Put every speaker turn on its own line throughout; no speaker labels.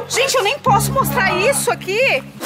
Gente, eu nem posso mostrar isso aqui.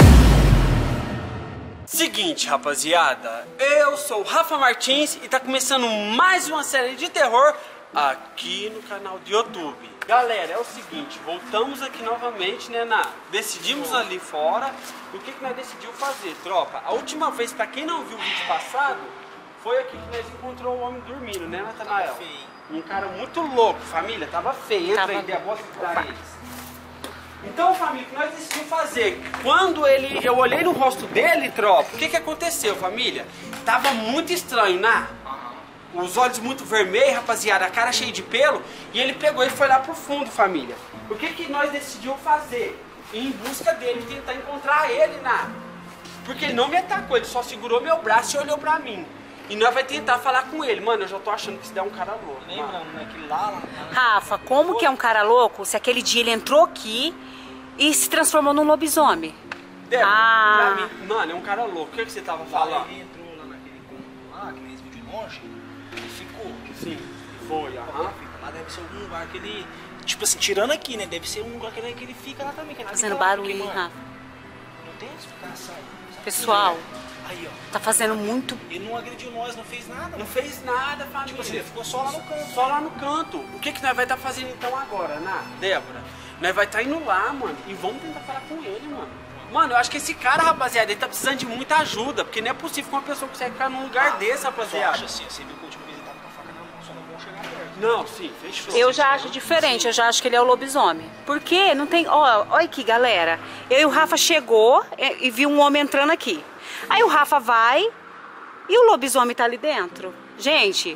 Seguinte, rapaziada, eu sou o Rafa Martins e tá começando mais uma série de terror aqui no canal do YouTube. Galera, é o seguinte, voltamos aqui novamente, né, decidimos ali fora. E o que nós decidimos fazer, tropa? A última vez, pra quem não viu o vídeo passado, foi aqui que nós encontrou o homem dormindo, né, Natanael? Um cara muito louco, família, tava feio. Entra aí, mostra pra eles. Então, família, o que nós decidimos fazer? Quando eu olhei no rosto dele, tropa, o que aconteceu, família? Tava muito estranho, né? Os olhos muito vermelhos, rapaziada, a cara cheia de pelo. E ele pegou e foi lá pro fundo, família. O que nós decidimos fazer? Ir em busca dele, tentar encontrar ele, né? Porque ele não me atacou, ele só segurou meu braço e olhou pra mim. E nós vai tentar falar com ele. Mano, eu já tô achando que isso é um cara louco.
Lembrando, né? Que lá...
Rafa, como que é um cara louco se aquele dia ele entrou aqui e se transformou num lobisomem?
Débora, pra mim, mano, é um cara louco. O que você tava falando?
Ele entrou lá naquele cômodo lá, que nem esse vídeo de longe, ele ficou.
Sim, foi,
Lá deve ser algum lugar que ele... Tipo assim, tirando aqui, né? Deve ser um lugar que ele fica lá também. Que
fazendo barulho, Rafa.
Não tem explicação.
Pessoal,
aí, ó.
Tá fazendo muito...
Ele não agrediu nós, não fez nada.
Não fez nada, família.
Tipo assim, ele ficou só lá no canto.
Só lá no canto. O que nós vai estar fazendo então agora, né, Débora? Nós vai estar indo lá, mano, e vamos tentar falar com ele, mano. Mano, eu acho que esse cara, rapaziada, ele tá precisando de muita ajuda, porque não é possível que uma pessoa consegue ficar num lugar desse, rapaziada.
Eu acho assim, você viu que o último vez ele tava com a faca na mão, só não vão chegar perto.
Não, sim, fechou.
Eu já acho diferente, eu já acho que ele é o lobisomem. Porque não tem... Ó, olha aqui, galera. Eu e o Rafa chegou e viu um homem entrando aqui. Aí o Rafa vai e o lobisomem tá ali dentro. Gente,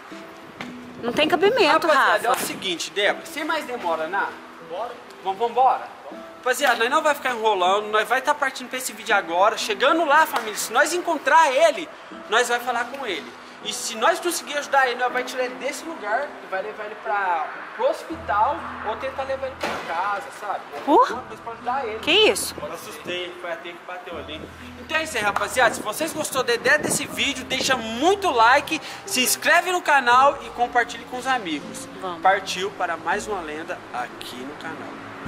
não tem cabimento,
rapaziada,
Rafa.
é o seguinte, Débora, sem mais demora, né?
Bora.
Vamos embora? Rapaziada, nós não vai ficar enrolando, nós vai estar partindo pra esse vídeo agora. Chegando lá, família, se nós encontrar ele, nós vai falar com ele. E se nós conseguir ajudar ele, nós vai tirar ele desse lugar e vai levar ele pro hospital ou tentar levar ele pra casa, sabe? Alguma coisa pra ajudar ele.
Que isso?
Eu assustei, foi a que bateu ali. Então é isso aí, rapaziada. Se vocês gostou da ideia desse vídeo, deixa muito like, se inscreve no canal e compartilhe com os amigos.
Vamos.
Partiu para mais uma lenda aqui no canal.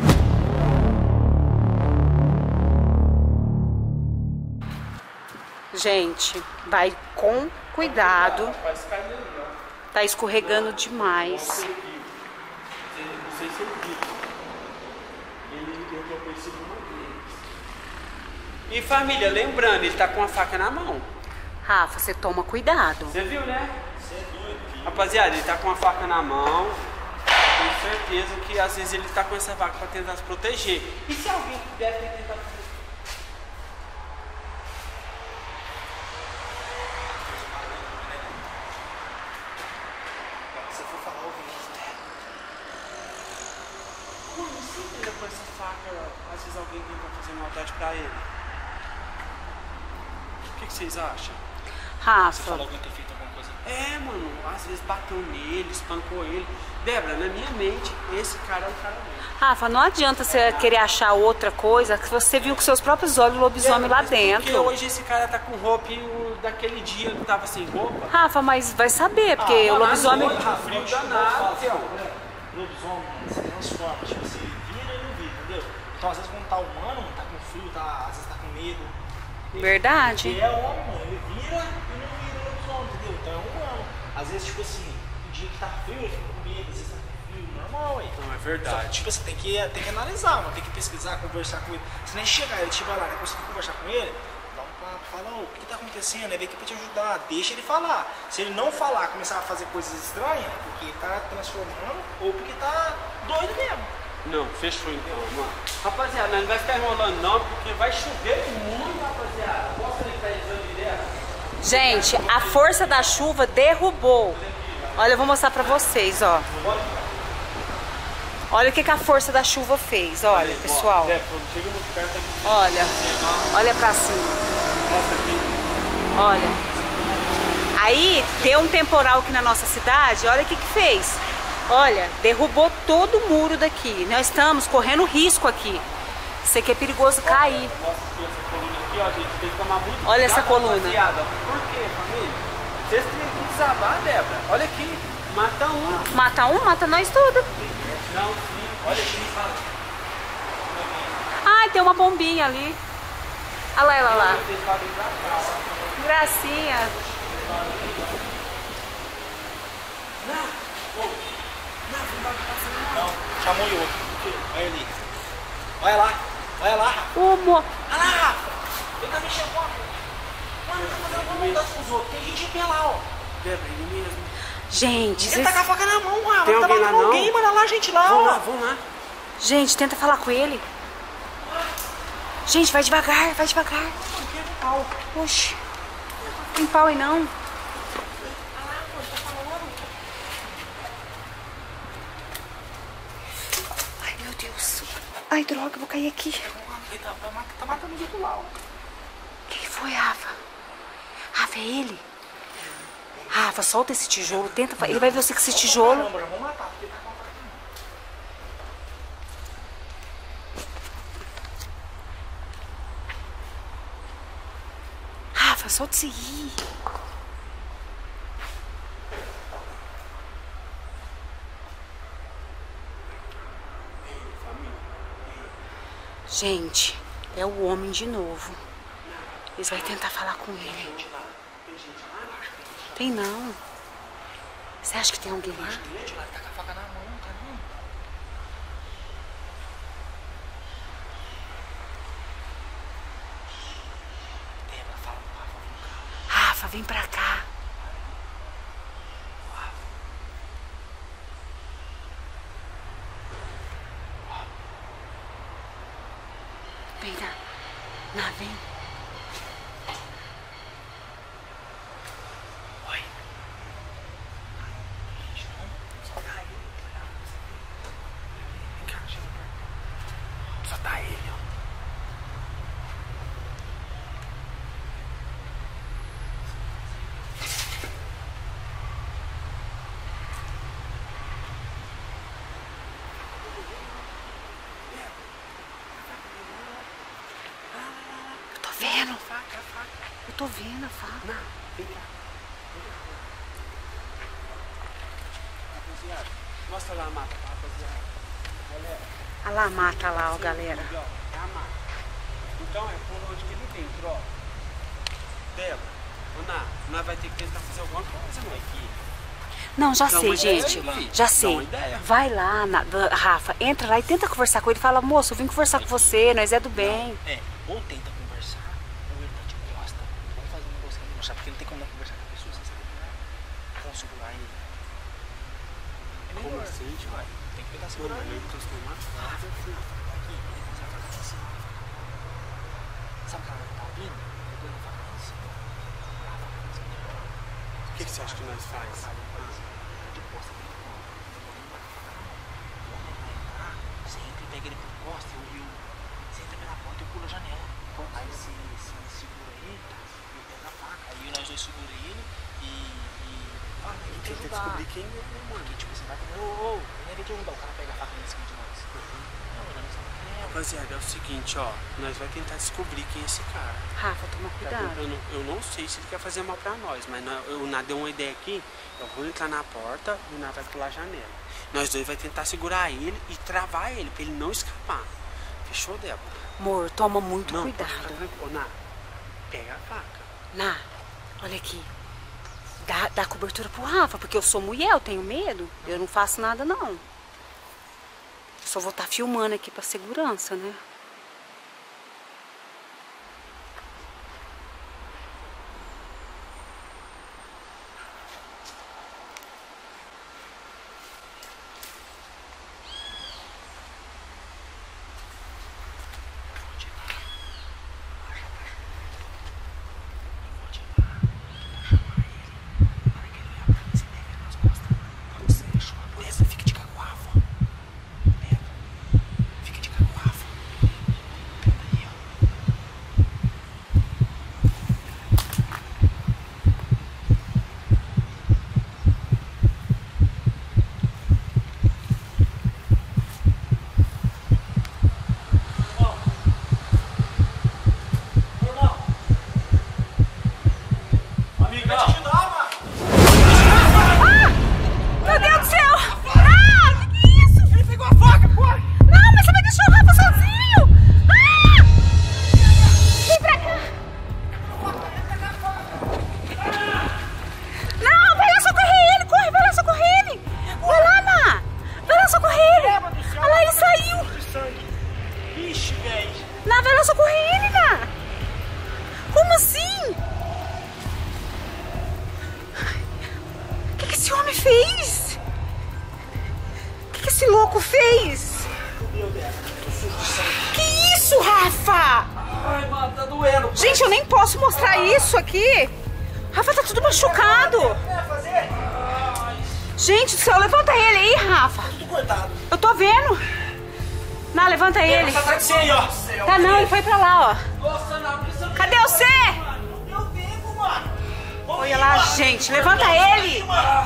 Gente, vai com cuidado. Tá escorregando demais.
Não sei se ele viu. Ele entrou por esse uma vez. E família, lembrando, ele tá com a faca na mão.
Rafa, você toma cuidado.
Você viu, né? Você é doido. Rapaziada, ele tá com a faca na mão. Tenho certeza que às vezes ele tá com essa faca pra tentar se proteger. E se alguém deve ter tentado se com essa faca, às vezes alguém tenta fazer maldade pra ele. O que vocês acham?
Você
Rafa,
falou alguém ter feito alguma coisa?
É, mano, às vezes bateu nele, espancou ele. Débora, na minha mente, esse cara é um cara mesmo.
Rafa, não adianta você querer achar outra coisa que você viu com seus próprios olhos o lobisomem lá
Porque
dentro.
hoje esse cara tá com roupa e daquele dia ele tava sem roupa.
Rafa, mas vai saber, porque o lobisomem...
Frio danado,
Lobisomem, se transforma, tipo assim, ele vira e não vira, entendeu? Então às vezes quando tá humano, tá com frio, às vezes tá com medo.
Verdade.
Ele é homem, mano, ele vira e não vira lobisomem, entendeu? Então é humano. Às vezes, tipo assim, no dia que tá frio, ele fica com medo, às vezes tá com frio, normal aí.
Não, é
Só,
verdade.
tipo assim, tem que analisar, mano, tem que pesquisar, conversar com ele. Se nem chegar, ele estiver lá, né, conseguir conversar com ele, dá um papo, fala, o que tá acontecendo? Ele vem aqui pra te ajudar, deixa ele falar. Se ele não falar, começar a fazer coisas estranhas, é porque ele tá transformando ou porque tá doido mesmo.
Não, fechou então, mano. Rapaziada, não vai ficar enrolando não, porque vai chover muito, rapaziada. Posso ligar ele direto?
Gente, a força da chuva derrubou. Olha, eu vou mostrar pra vocês, ó. Olha o que a força da chuva fez, olha, pessoal. Olha, olha pra cima. Olha. Aí, deu um temporal aqui na nossa cidade, olha o que fez. Olha, derrubou todo o muro daqui. Nós estamos correndo risco aqui. Isso aqui é perigoso cair. Olha essa coluna.
Por quê, família? Vocês têm que desabar, Débora. Olha aqui. Mata um.
Mata um, mata nós tudo.
Não, sim. Olha aqui.
tem uma pombinha ali. Olha lá ela lá. Gracinha.
Não, chamou o outro. Olha ali. Olha lá. Olha lá, Rafa.
Ô, amor.
Olha lá, Rafa. Ele tá mexendo com a... Mano, tá fazendo uma mudança com os outros. Tem gente em pé lá, ó.
Débora, ele mesmo.
Gente,
Ele tá com a faca na mão, Rafa.
Tem
Ele tá
alguém lá,
batendo
não?
alguém, mano. Olha lá, gente lá,
Vamos
ó.
lá, vamos lá.
gente, tenta falar com ele. Gente, vai devagar, vai devagar. Oxi. Tem pau aí não. Ai, meu Deus. Ai, droga, eu vou cair aqui.
Ele tá matando os outros lá, ó.
Quem foi, Rafa? Rafa, é ele? Rafa, solta esse tijolo, tenta. Ele vai ver você com esse tijolo.
Caramba, já vou matar, porque ele tá com a faca na mão.
Rafa, solta esse aí. Gente, é o homem de novo. Eles vão tentar falar com ele. Tem não. Você acha que tem alguém lá?
Ele tá com a faca na mão, tá vendo? Débora, fala pro Rafa, vem cá.
Rafa, vem pra cá. Vem cá. Lá, vem.
Oi. Gente, não. Só tá ele. Vem cá, chega perto. Só tá ele, ó.
Eu tô vendo. Eu tô vendo a faca.
Vem cá. Rapaziada, mostra lá a mata pra rapaziada. Galera,
Olha lá a mata lá, ó, galera.
aqui, ó, é a mata. Então é por onde que ele entra, ó. Débora, nós vai ter que tentar fazer alguma coisa, não é que...
Não, já
Dá
sei,
uma ideia,
gente.
filho.
Já
Dá
sei.
uma ideia.
Vai lá, Rafa, entra lá e tenta conversar com ele. Fala, moço, eu vim conversar com você, nós é do bem.
É, ou tenta conversar, ou ele tá de costa. Vamos fazer um negócio aqui, mostrar, porque não tem como não conversar com a pessoa sem saber falar. Vamos segurar ele. É
Como
melhor.
assim, tio?
Tem que pegar
Mano,
segurar
ele
ele.
encostou uma
Ah,
faca.
aqui, ele tem essa faca aqui em cima. Sabe o que ela tá vindo? Eu dou a faca aqui em cima. A faca aqui em cima.
O que você acha que nós faz?
De costa dele, ó. Quando ele vai entrar, você entra e pega ele por costa e o rio. Você entra pela porta e eu pulo a janela. Aí você segura ele, eu pego a faca. Aí nós dois segura ele e
Tenta descobrir quem é, né, mano?
Porque, tipo, você vai pegar, vem ali te ajudar. O cara pega a faca ali em cima de nós. Não, nós não sabemos quem é.
Rapaziada, é o seguinte, ó. Nós vai tentar descobrir quem é esse cara.
Rafa, toma
Tá
cuidado.
tentando- eu não sei se ele quer fazer mal pra nós, mas o Ná deu uma ideia aqui. Eu vou entrar na porta e o Ná vai pular a janela. Nós dois vai tentar segurar ele e travar ele, pra ele não escapar. Fechou, Débora?
Amor, toma muito
Não, pode ficar
cuidado.
tranquilo. Ô, Ná, pega a faca.
Ná, olha aqui. Dá cobertura pro Rafa, porque eu sou mulher, eu tenho medo. Eu não faço nada, não. Só vou estar filmando aqui pra segurança, né?
Fica de caguafa. Fica de caguafa.
fez? O que esse louco fez? Que isso, Rafa?
Ai, mano, tá doendo.
Gente, eu nem posso mostrar isso aqui. Rafa, tá tudo machucado. Gente do céu, levanta ele aí, Rafa.
Tudo cortado.
Eu tô vendo. Não, levanta ele.
Tá você aí, ó.
Tá não, ele foi pra lá, ó.
Nossa, não, isso não.
Cadê você?
Deu tempo, mano.
Olha lá, gente, levanta ele.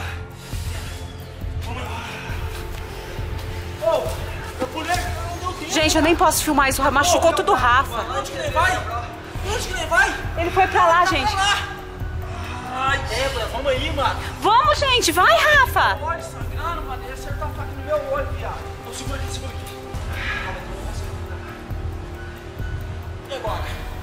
Ô, eu pulei, não deu tempo.
Gente, eu nem posso filmar isso, machucou tudo o Rafa.
Onde que ele vai? Onde que ele vai?
Ele foi pra lá, gente.
Ai, Débora, vamos aí, mano.
Vamos, gente, vai, Rafa.
Olha, sangrando, mano. Ele acertou a faca no meu olho, viado.
Então segura aqui, segura aqui. E agora?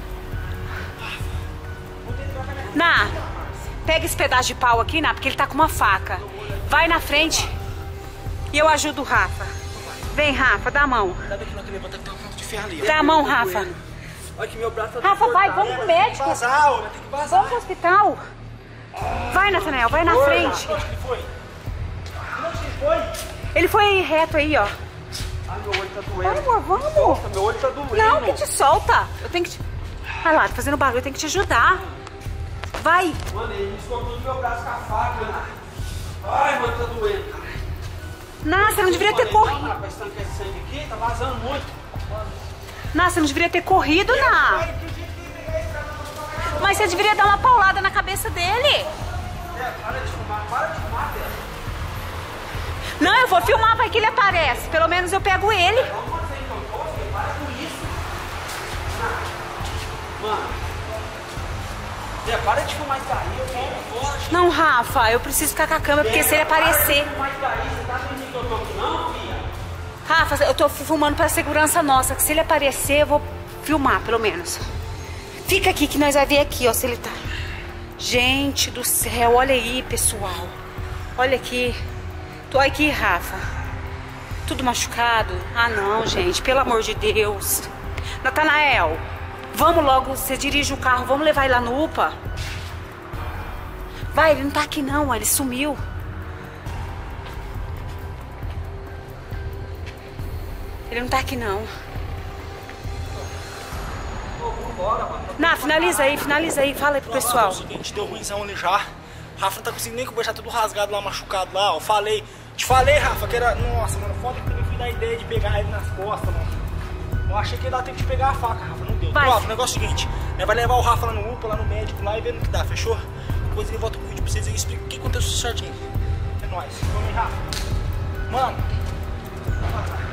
Ná, pega esse pedaço de pau aqui, Ná, porque ele tá com uma faca. Vai na frente e eu ajudo o Rafa. Vem, Rafa, dá a mão.
Ainda bem que não levanta que tem um ponto de ferro ali.
Dá a mão, Rafa.
Olha que meu braço tá
Rafa, vai, vamos pro
Tem que
médico.
vazar, olha, tem que vazar.
Vamos pro hospital. Vai, Nathanael, vai na frente.
Onde que ele foi? Onde que ele foi?
Ele foi reto aí, ó.
Ai, meu olho tá
Vai,
doendo.
amor, vamos.
Nossa, meu olho tá doendo.
Não, que te solta. Eu tenho que te... Olha lá, tá fazendo barulho, eu tenho que te ajudar. Vai.
Mano, ele me escondeu no meu braço com a faca, né? Ai, mano, tá doendo, cara.
Nossa, você não deveria ter corrido.
Não, pra estancar esse sangue aqui, tá vazando muito.
Nossa, você não deveria ter corrido, Ná. Mas você deveria dar uma paulada na cabeça dele.
Para de fumar, Débora.
Não, eu vou filmar, vai que ele aparece. Pelo menos eu pego ele.
Vamos fazer então, filho, para com isso. Mano. Zé, para de fumar isso daí, eu quero fora.
Não, Rafa, eu preciso ficar com a câmera, porque se ele aparecer...
Fumar isso daí, você tá dormindo que eu tô aqui não, filha?
Rafa, eu tô filmando pra segurança nossa, que se ele aparecer, eu vou filmar, pelo menos. Fica aqui que nós vai ver aqui, ó, se ele tá... Gente do céu, olha aí, pessoal. Olha aqui. Tô aqui, Rafa. Tudo machucado? Ah, não, gente, pelo amor de Deus. Nathanael, vamos logo, você dirige o carro, vamos levar ele lá no UPA? Vai, ele não tá aqui não, ele sumiu. Ele não tá aqui não. Ná, finaliza aí, fala aí pro pessoal.
É o seguinte, deu ruimzão ali já. Rafa não tá conseguindo nem conversar, tudo rasgado lá, machucado lá, ó. Te falei, Rafa, que era... Nossa, mano, foda que também fui dar ideia de pegar ele nas costas, mano. Eu achei que ia dar tempo de pegar a faca, Rafa, não deu.
Vai.
Ó, o negócio é o seguinte, vai levar o Rafa lá no UPA, lá no médico, lá e ver no que dá, fechou? Depois ele volta com o vídeo pra vocês e explica o que aconteceu certinho. É nóis. Vamos aí, Rafa. Mano.